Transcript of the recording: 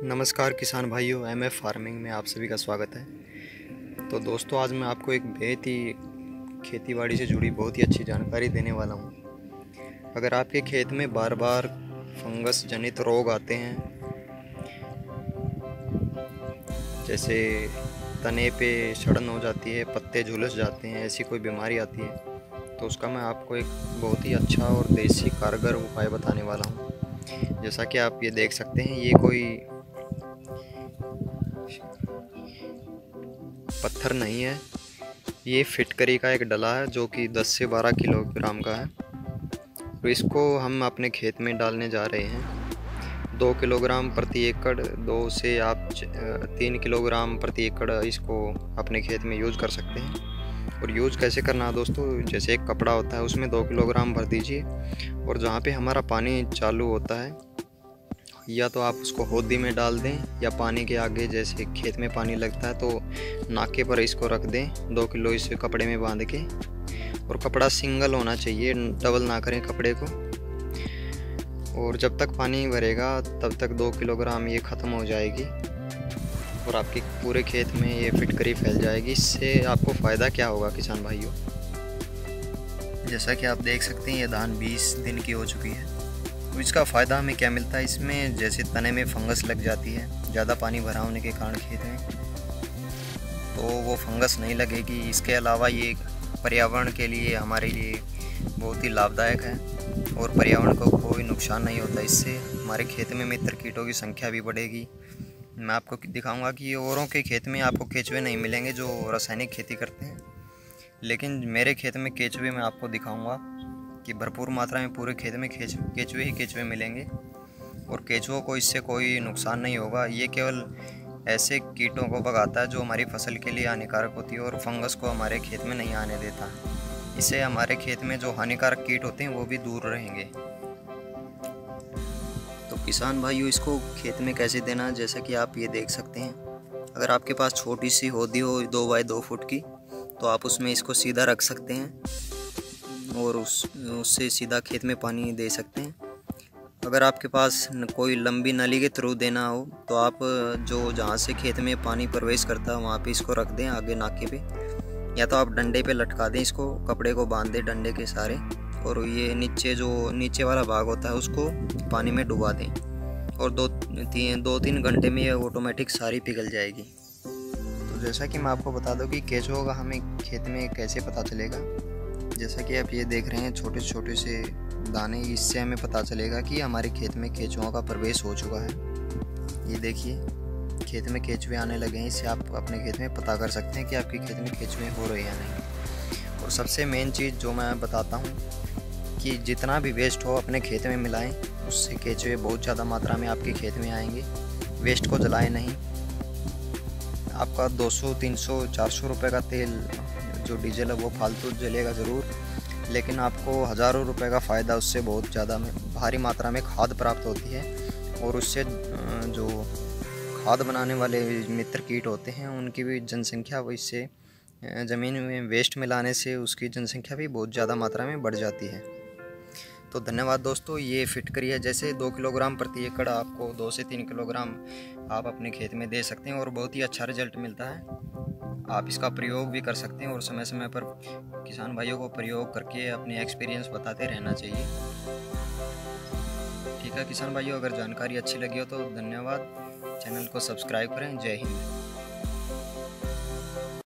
नमस्कार किसान भाइयों, एमएफ फार्मिंग में आप सभी का स्वागत है। तो दोस्तों, आज मैं आपको एक बेहद ही खेतीबाड़ी से जुड़ी बहुत ही अच्छी जानकारी देने वाला हूँ। अगर आपके खेत में बार बार फंगस जनित रोग आते हैं, जैसे तने पे सड़न हो जाती है, पत्ते झुलस जाते हैं, ऐसी कोई बीमारी आती है, तो उसका मैं आपको एक बहुत ही अच्छा और देसी कारगर उपाय बताने वाला हूँ। जैसा कि आप ये देख सकते हैं, ये कोई पत्थर नहीं है, ये फिटकरी का एक डला है जो कि 10 से 12 किलोग्राम का है। तो इसको हम अपने खेत में डालने जा रहे हैं। 2 किलोग्राम प्रति एकड़, 2 से आप 3 किलोग्राम प्रति एकड़ इसको अपने खेत में यूज़ कर सकते हैं। और यूज़ कैसे करना है दोस्तों, जैसे एक कपड़ा होता है उसमें 2 किलोग्राम भर दीजिए, और जहाँ पे हमारा पानी चालू होता है, या तो आप उसको होदी में डाल दें, या पानी के आगे जैसे खेत में पानी लगता है तो नाके पर इसको रख दें। 2 किलो इसे कपड़े में बांध के, और कपड़ा सिंगल होना चाहिए, डबल ना करें कपड़े को। और जब तक पानी भरेगा तब तक 2 किलोग्राम ये ख़त्म हो जाएगी और आपके पूरे खेत में ये फिटकरी फैल जाएगी। इससे आपको फ़ायदा क्या होगा किसान भाइयों, जैसा कि आप देख सकते हैं ये धान 20 दिन की हो चुकी है। तो इसका फ़ायदा हमें क्या मिलता है, इसमें जैसे तने में फंगस लग जाती है ज़्यादा पानी भरा होने के कारण खेत में, तो वो फंगस नहीं लगेगी। इसके अलावा ये पर्यावरण के लिए हमारे लिए बहुत ही लाभदायक है, और पर्यावरण को कोई नुकसान नहीं होता। इससे हमारे खेत में मित्र कीटों की संख्या भी बढ़ेगी। मैं आपको दिखाऊंगा कि औरों के खेत में आपको केचुए नहीं मिलेंगे जो रासायनिक खेती करते हैं, लेकिन मेरे खेत में केचुए मैं आपको दिखाऊंगा कि भरपूर मात्रा में पूरे खेत में केचुए ही केचुए मिलेंगे, और केचुओं को इससे कोई नुकसान नहीं होगा। ये केवल ऐसे कीटों को भगाता है जो हमारी फसल के लिए हानिकारक होती है, और फंगस को हमारे खेत में नहीं आने देता। इससे हमारे खेत में जो हानिकारक कीट होते हैं वो भी दूर रहेंगे। तो किसान भाइयों, इसको खेत में कैसे देना, जैसा कि आप ये देख सकते हैं, अगर आपके पास छोटी सी होदी हो 2 बाई 2 फुट की, तो आप उसमें इसको सीधा रख सकते हैं और उससे सीधा खेत में पानी दे सकते हैं। अगर आपके पास कोई लंबी नली के थ्रू देना हो, तो आप जो जहाँ से खेत में पानी प्रवेश करता है वहाँ पे इसको रख दें आगे नाके पे, या तो आप डंडे पे लटका दें इसको, कपड़े को बांध दें डंडे के सारे, और ये नीचे वाला भाग होता है उसको पानी में डुबा दें, और 2-3 घंटे में ये ऑटोमेटिक सारी पिघल जाएगी। तो जैसा कि मैं आपको बता दूं कि केचुओं का हमें खेत में कैसे पता चलेगा, जैसा कि आप ये देख रहे हैं छोटे छोटे से दाने, इससे हमें पता चलेगा कि हमारे खेत में केचुओं का प्रवेश हो चुका है। ये देखिए खेत में केचुए आने लगे हैं, इससे आप अपने खेत में पता कर सकते हैं कि आपके खेत में केचुए हो रहे हैं या नहीं। और सबसे मेन चीज़ जो मैं बताता हूँ कि जितना भी वेस्ट हो अपने खेत में मिलाएं, उससे केचुए बहुत ज़्यादा मात्रा में आपके खेत में आएंगे। वेस्ट को जलाएं नहीं। आपका 200, 300, 400 रुपये का तेल जो डीजल है वो फालतू जलेगा ज़रूर, लेकिन आपको हज़ारों रुपए का फ़ायदा उससे बहुत ज़्यादा भारी मात्रा में खाद प्राप्त होती है, और उससे जो खाद बनाने वाले मित्र कीट होते हैं उनकी भी जनसंख्या, वो इससे ज़मीन में वेस्ट मिलाने से उसकी जनसंख्या भी बहुत ज़्यादा मात्रा में बढ़ जाती है। तो धन्यवाद दोस्तों। ये फिटकरी है, जैसे 2 किलोग्राम प्रति एकड़ आपको 2 से 3 किलोग्राम आप अपने खेत में दे सकते हैं, और बहुत ही अच्छा रिजल्ट मिलता है। आप इसका प्रयोग भी कर सकते हैं, और समय समय पर किसान भाइयों को प्रयोग करके अपने एक्सपीरियंस बताते रहना चाहिए। ठीक है किसान भाइयों, अगर जानकारी अच्छी लगी हो तो धन्यवाद। चैनल को सब्सक्राइब करें। जय हिंद।